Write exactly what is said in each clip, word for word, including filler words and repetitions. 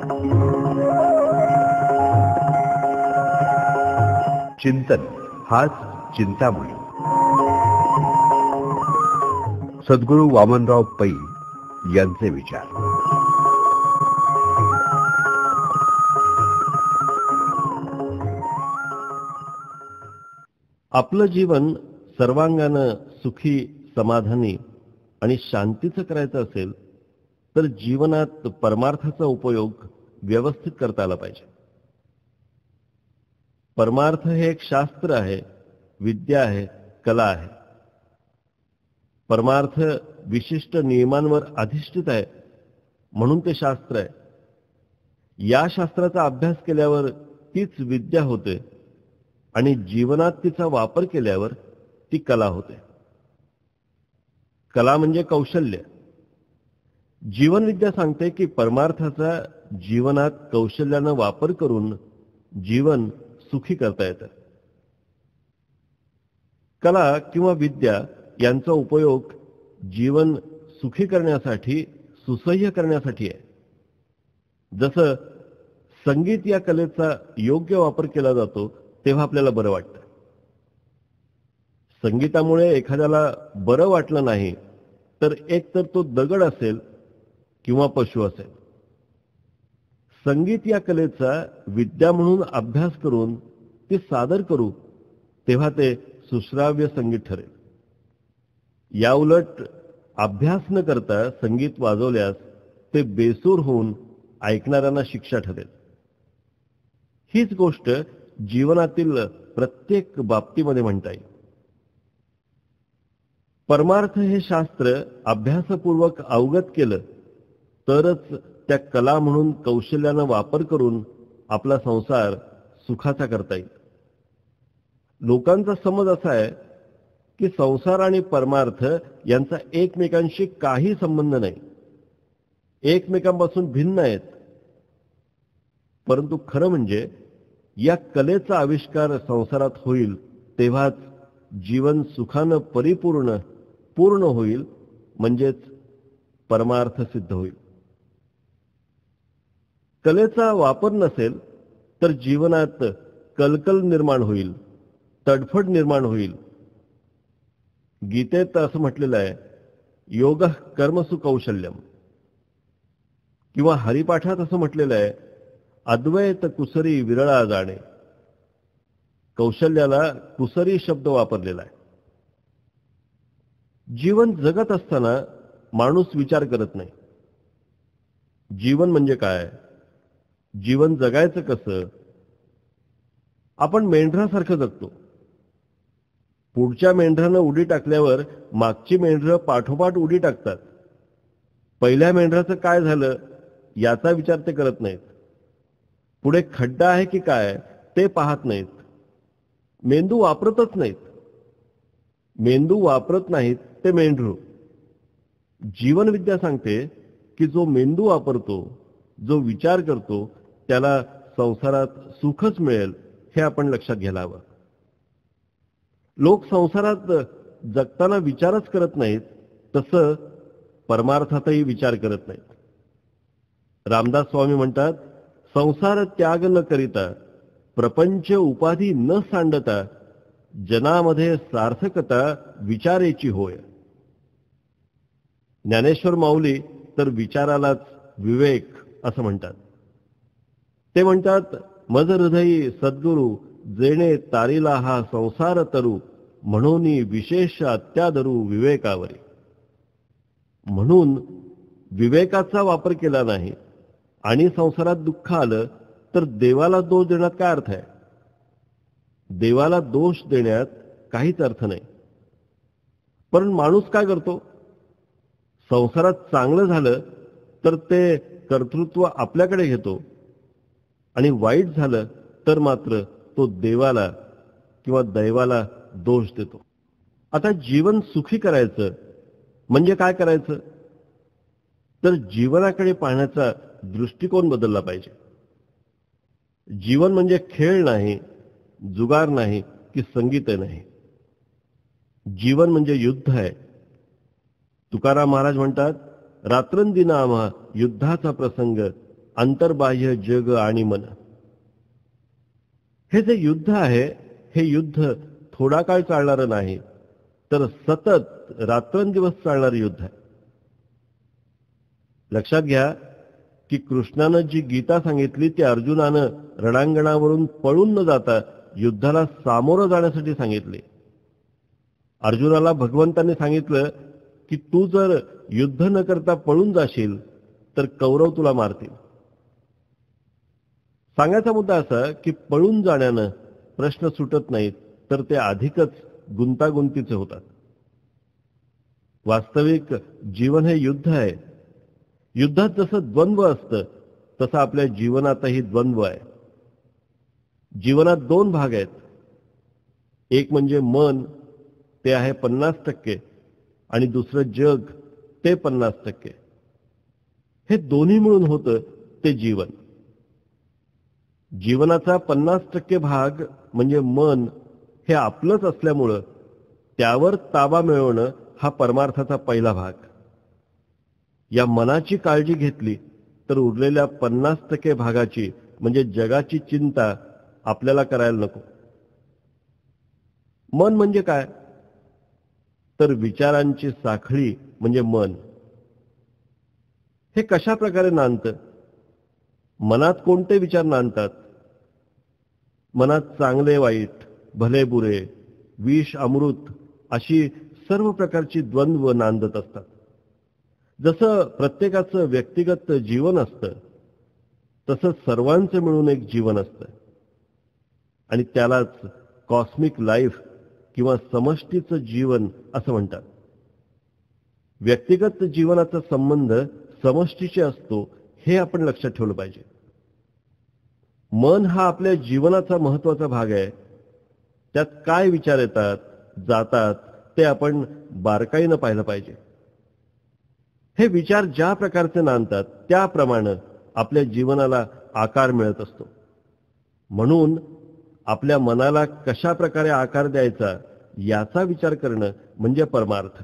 चिंतन हाच चिंतामणी. सद्गुरू वामनराव पै यांचे विचार. आपलं जीवन सर्वांगानं सुखी, समाधानी आणि शांतीचं करायचं असेल तर जीवनात परमार्थाचा उपयोग व्यवस्थित करता आला पाहिजे. परमार्थ हे एक शास्त्र आहे, विद्या आहे, कला आहे. परमार्थ विशिष्ट नियमांवर अधिष्ठित आहे म्हणून ते शास्त्र आहे. या शास्त्राचा अभ्यास केल्यावर तीच विद्या होते आणि जीवनात तिचा वापर केल्यावर ती कला होते. कला म्हणजे कौशल्य. जीवनविद्या सांगते की परमार्थाचा जीवनात कौशल्यानं वापर करून जीवन सुखी करता येतं. कला किंवा विद्या यांचा उपयोग जीवन सुखी करण्यासाठी, सुसह्य करण्यासाठी आहे. जसं संगीत या कलेचा योग्य वापर केला जातो तेव्हा आपल्याला बरं वाटतं. संगीतामुळे एखाद्याला बरं वाटलं नाही तर एक तर तो दगड असेल किंवा पशु असेल. संगीत या कलेचा विद्या म्हणून अभ्यास करून ते सादर करू तेव्हा ते सुश्राव्य संगीत ठरेल. या उलट अभ्यास न करता संगीत वाजवल्यास ते बेसूर होऊन ऐकणाऱ्यांना शिक्षा ठरेल. हीच गोष्ट जीवनातील प्रत्येक बाबतीमध्ये म्हणता येईल. परमार्थ हे शास्त्र अभ्यासपूर्वक अवगत केलं तरच त्या कला म्हणून कौशल्यानं वापर करून आपला संसार सुखाचा करता येईल. लोकांचा समज असा आहे की संसार आणि परमार्थ यांचा एकमेकांशी काही संबंध नाही, एकमेकांपासून भिन्न आहेत. परंतु खरं म्हणजे या कलेचा आविष्कार संसारात होईल तेव्हाच जीवन सुखानं परिपूर्ण पूर्ण होईल, म्हणजेच परमार्थ सिद्ध होईल. कलेचा वापर नसेल तर जीवनात कलकल निर्माण होईल, तडफड निर्माण होईल. गीतेत असं म्हटलेलं आहे, योगः कर्मसु कौशल्यम. किंवा हरिपाठात असं म्हटलेलं आहे, अद्वैत कुसरी विरळा जाणे. कौशल्याला कुसरी शब्द वापरलेला आहे. जीवन जगत असताना माणूस विचार करत नाही. जीवन म्हणजे काय, जीवन जगायचं कसं. आपण मेंढरासारखं जगतो. पुढच्या मेंढरानं उडी टाकल्यावर मागची मेंढरं पाठोपाठ उडी टाकतात. पहिल्या मेंढराचं काय झालं याचा विचार ते करत नाहीत. पुढे खड्डा आहे की काय ते पाहत नाहीत. मेंदू वापरतच नाहीत. मेंदू वापरत नाहीत ते मेंढरू. जीवनविद्या सांगते की जो मेंदू वापरतो, जो विचार करतो त्याला संसारात सुखच मिळेल हे आपण लक्षात घ्यायला हवं. लोक संसारात जगताना विचारच करत नाहीत, तसं परमार्थातही विचार करत नाहीत. रामदास स्वामी म्हणतात, संसार त्याग न करिता, प्रपंच उपाधी न सांडता, जनामध्ये सार्थकता विचारेची होय. ज्ञानेश्वर माऊली तर विचारालाच विवेक असं म्हणतात. ते म्हणतात, मज हृदयी सद्गुरु जेणे तारिला हा संसार तरू, म्हणून विशेष अत्यादरू विवेकावरी. म्हणून विवेकाचा वापर केला नाही आणि संसारात दुःख आलं तर देवाला दोष देण्यात काय अर्थ आहे. देवाला दोष देण्यात काहीच अर्थ नाही. पण माणूस काय करतो, संसारात चांगलं झालं तर ते कर्तृत्व आपल्याकडे घेतो आणि वाईट झालं तर मात्र तो देवाला किंवा दैवाला दोष देतो. आता जीवन सुखी करायचं म्हणजे काय करायचं, तर जीवनाकडे पाहण्याचा दृष्टिकोन बदलला पाहिजे. जीवन म्हणजे खेळ नाही, जुगार नाही की संगीत नाही. जीवन म्हणजे युद्ध आहे. तुकाराम महाराज म्हणतात, रात्रंदिना आम्हा युद्धाचा प्रसंग, अंतर्बाह्य जग आणि मन. हे जे युद्ध आहे, हे युद्ध थोडा काळ चालणारं नाही, तर सतत रात्रंदिवस चालणारं युद्ध आहे. लक्षात घ्या की कृष्णानं जी गीता सांगितली ती अर्जुनानं रणांगणावरून पळून न जाता युद्धाला सामोरं जाण्यासाठी सांगितली. अर्जुनाला भगवंतांनी सांगितलं की तू जर युद्ध न करता पळून जाशील तर कौरव तुला मारतील. सांगायचा मुद्दा असा की पळून जाण्यानं प्रश्न सुटत नाहीत, तर ते अधिकच गुंतागुंतीचे होतात. वास्तविक जीवन हे युद्ध आहे. युद्धात जसं द्वंद्व असतं तसं आपल्या जीवनातही द्वंद्व आहे. जीवनात दोन भाग आहेत. एक म्हणजे मन, ते आहे पन्नास टक्के, आणि दुसरं जग, ते पन्नास टक्के. हे दोन्ही मिळून होतं ते जीवन. जीवनाचा पन्नास टक्के भाग म्हणजे मन हे आपलंच असल्यामुळं त्यावर ताबा मिळवणं हा परमार्थाचा पहिला भाग. या मनाची काळजी घेतली तर उरलेल्या पन्नास टक्के भागाची म्हणजे जगाची चिंता आपल्याला करायला नको. मन म्हणजे काय? तर विचारांची साखळी म्हणजे मन. हे कशा प्रकारे नांदतं? मनात कोणते विचार नांदतात? मनात चांगले वाईट, भले बुरे, विष अमृत अशी सर्व प्रकारची द्वंद्व नांदत असतात. जसं प्रत्येकाचं व्यक्तिगत जीवन असतं तसं सर्वांचं मिळून एक जीवन असतं, आणि त्यालाच कॉस्मिक लाईफ किंवा समष्टीचं जीवन असं म्हणतात. व्यक्तिगत जीवनाचा संबंध समष्टीशी असतो हे आपण लक्षात ठेवलं पाहिजे. मन हा आपल्या जीवनाचा महत्वाचा भाग आहे. त्यात काय विचार येतात, जातात ते आपण बारकाईनं पाहिलं पाहिजे. हे विचार ज्या प्रकारचे नांदतात त्याप्रमाणे आपल्या जीवनाला आकार मिळत असतो. म्हणून आपल्या मनाला कशा प्रकारे आकार द्यायचा याचा विचार करणं म्हणजे परमार्थ,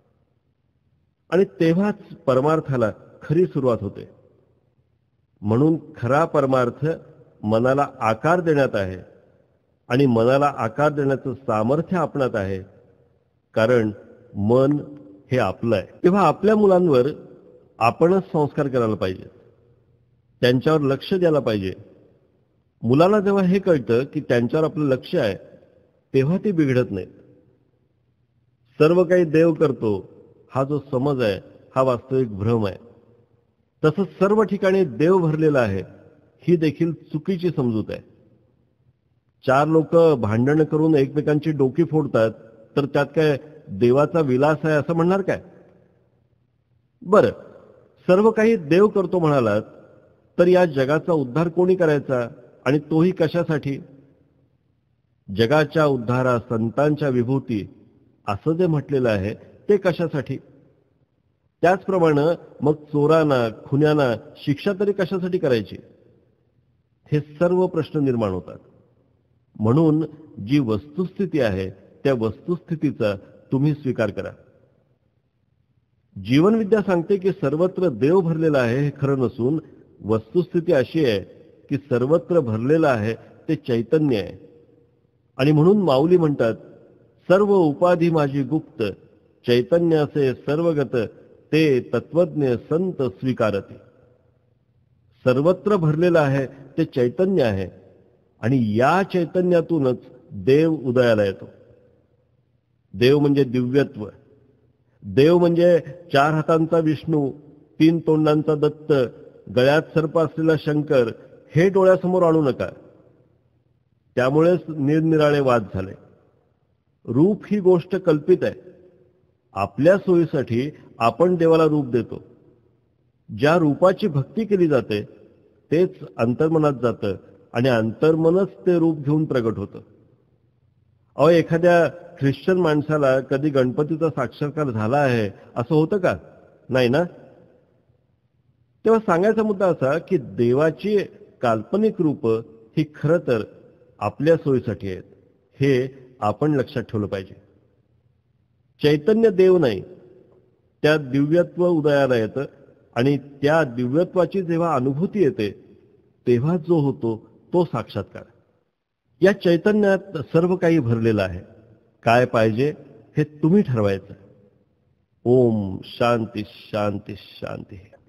आणि तेव्हाच परमार्थाला खरी सुरुवात होते. म्हणून खरा परमार्थ मनाला आकार देण्यात आहे, आणि मनाला आकार देण्याचं सामर्थ्य आपणात आहे, कारण मन हे आपलं आहे. तेव्हा आपल्या मुलांवर आपणच संस्कार करायला पाहिजे, त्यांच्यावर लक्ष द्यायला पाहिजे. मुलाला जेव्हा हे कळतं की त्यांच्यावर आपलं लक्ष आहे, तेव्हा ते बिघडत नाहीत. सर्व काही देव करतो हा जो समज आहे हा वास्तविक भ्रम आहे. तसंच सर्व ठिकाणी देव भरलेला आहे ही देखील चुकीची समजूत आहे. चार लोक भांडण करून एकमेकांची डोकी फोडतात, तर त्यात काय देवाचा विलास आहे असं म्हणणार काय? बरं, सर्व काही देव करतो म्हणालात, तर या जगाचा उद्धार कोणी करायचा, आणि तोही कशासाठी? जगाच्या उद्धारा संतांच्या विभूती असं जे म्हटलेलं आहे ते कशासाठी? त्याचप्रमाणे मग चोरांना, खुन्यांना शिक्षा तरी कशासाठी करायची? हे सर्व प्रश्न निर्माण होतात. म्हणून जी वस्तुस्थिती आहे त्या वस्तुस्थितीचा तुम्ही स्वीकार करा. जीवनविद्या सांगते की सर्वत्र देव भरलेला आहे हे खरं नसून वस्तुस्थिती अशी आहे की सर्वत्र भरलेलं आहे ते चैतन्य आहे. आणि म्हणून माऊली म्हणतात, सर्व उपाधी माझी गुप्त, चैतन्याचे सर्वगत, ते तत्वज्ञ संत स्वीकारते. सर्वत्र भरलेलं आहे ते चैतन्य आहे, आणि या चैतन्यातूनच देव उदयाला येतो. देव म्हणजे दिव्यत्व. देव म्हणजे चार हातांचा विष्णू, तीन तोंडांचा दत्त, गळ्यात सर्प असलेला शंकर हे डोळ्यासमोर आणू नका. त्यामुळेच निरनिराळे वाद झाले. रूप ही गोष्ट कल्पित आहे. आपल्या सोयीसाठी आपण देवाला रूप देतो. ज्या रूपाची भक्ती केली जाते तेच अंतर्मनात जातं, आणि अंतर्मनच ते रूप घेऊन प्रगट होतं. अहो, एखाद्या ख्रिश्चन माणसाला कधी गणपतीचा साक्षात्कार झाला आहे असं होतं का? नाही ना. तेव्हा सांगायचा मुद्दा असा की देवाची काल्पनिक रूप ही खरं तर आपल्या सोयीसाठी आहेत, हे आपण लक्षात ठेवलं पाहिजे. चैतन्य देव नाही, त्यात दिव्यत्व उदयाला येतं, आणि त्या दिव्यत्वाची जेव्हा अनुभूती येते तेव्हा जो होतो तो साक्षात्कार. या चैतन्यात सर्व काही भरलेलं आहे. काय पाहिजे हे तुम्ही ठरवायचं. ओम शांती शांती शांती.